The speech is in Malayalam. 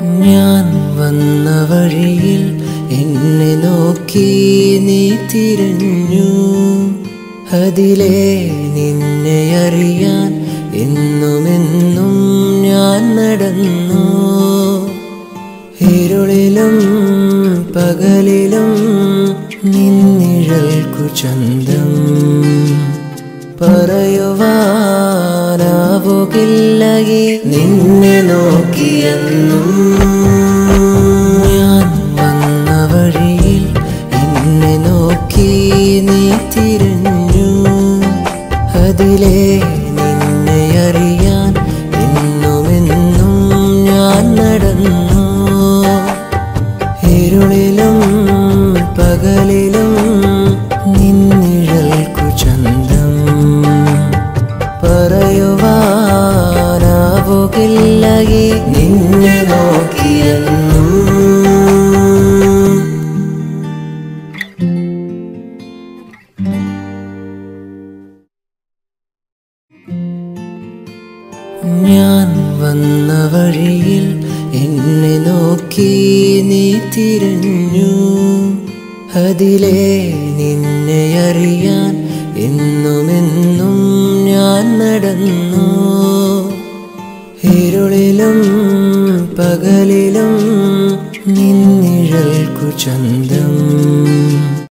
ഞാൻ വന്ന വഴിയിൽ എന്നെ നോക്കി നീ തിരഞ്ഞു. അതിലേ നിന്നെ അറിയാൻ എന്നുമെന്നും ഞാൻ നടന്നു. ഇരുളിലും പകലിലും നിന്നിഴൽക്കു ചന്തം പറയുവാനാവുകില്ലകെ നിന്നെ നോക്കിയെന്നും. ഞാൻ വന്ന വഴിയിൽ എന്നെ നോക്കി നീ തിരഞ്ഞു. അതിലേ നിന്നെ അറിയാൻ എന്നുമെന്നും ഞാൻ നടന്നു. ഇരുളിലും പകലിലും നിന്നിഴൽക്കു ചന്തം പറയുവാനാവുകില്ലകെ നിന്നെ നോക്കിയെന്നും. ഞാൻ വന്ന വഴിയിൽ എന്നെ നോക്കി നീ തിരഞ്ഞു. അതിലേ നിന്നെ അറിയാൻ എന്നുമെന്നും ഞാൻ നടന്നു. ഇരുളിലും പകലിലും നിന്നിഴൽക്കു ചന്തം